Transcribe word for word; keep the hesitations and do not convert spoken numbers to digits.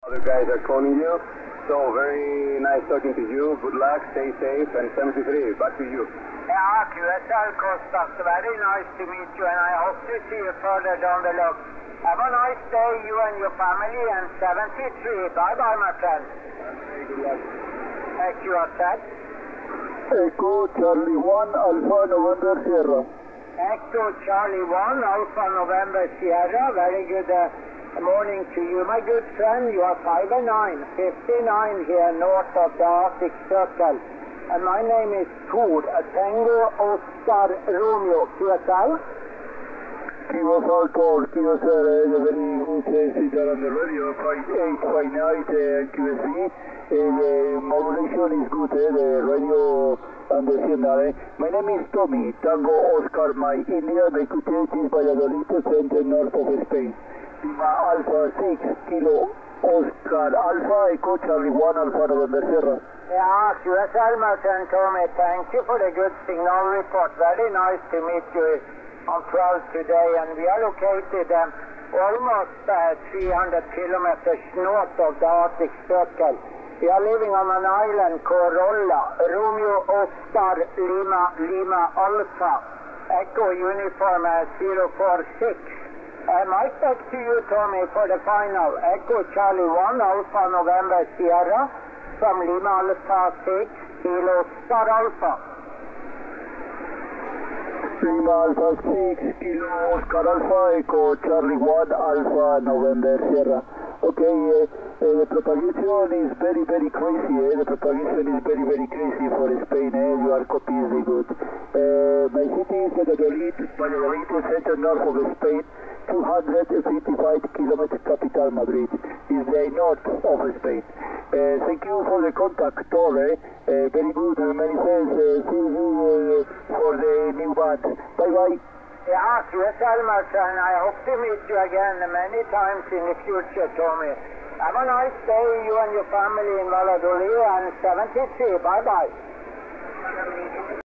Other guys are calling you. So very nice talking to you. Good luck, stay safe, and seventy-three, back to you. Yeah, Q S L Kostas, very nice to meet you, and I hope to see you further down the loop. Have a nice day, you and your family, and seventy-three. Bye-bye, my friend. Okay, good luck. Thank you, Assad. Echo Charlie one Alpha November Sierra. Echo Charlie one Alpha November Sierra. Very good uh, morning to you, my good friend. You are five and nine, fifty-nine here north of the Arctic Circle. And my name is Tor, Tango Oscar Romeo. Q S L? Q S L Tor, Q S L is a very good signal on the radio, five eight five nine uh, Q S E. Uh, the modulation is good, uh, the radio and the signal. Uh. My name is Tommy, Tango Oscar, my India, the Cutet is Valladolid, center north of Spain. Lima Alpha six, Kilo Oscar Alpha, Echo Charlie one Alpha November Sierra. Yeah, Q S L, my friend Tommy, thank you for the good signal report. Very nice to meet you on twelve today, and we are located um, almost uh, three hundred kilometers north of the Arctic Circle. We are living on an island called Rolla. Romeo Oscar Lima Lima Alpha Echo Uniform uh, zero four six. Um, I back to you, Tommy, for the final. Echo Charlie one Alpha November Sierra from Lima Alpha six Kilo Star Alpha. Lima Alpha six Kilo Oscar Alpha Echo Charlie one Alpha November Sierra. Okay, uh, uh, the propagation is very very crazy, eh? The propagation is very very crazy for Spain, eh? Your copy is very good. Uh, my city is Valladolid, Valladolid center north of Spain, two hundred fifty-five kilometers, capital Madrid, is the north of Spain. Uh, thank you for the contact, Tor, eh? Uh, very good, uh, many thanks, uh, see you uh, for the new band. Bye bye. Yeah, Q S L, my friend, I hope to meet you again many times in the future, Tommy. Have a nice day, you and your family in Valladolid, and seventy-three. Bye-bye.